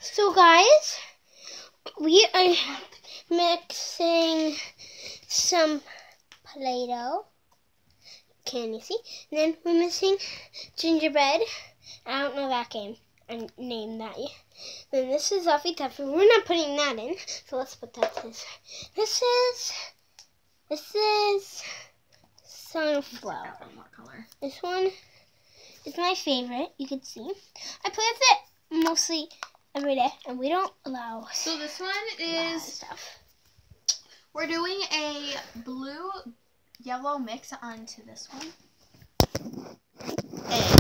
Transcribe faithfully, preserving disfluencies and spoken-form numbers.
So guys, we are mixing some Play-Doh. Can you see? And then we're mixing gingerbread. I don't know that game. I named that. Then this is Zuffy Tuffy. We're not putting that in, so let's put that this. This is this is sunflower. This one is my favorite. You can see. I play with it mostly every day, and we don't allow. So this one is stuff. We're doing a blue yellow mix onto this one. And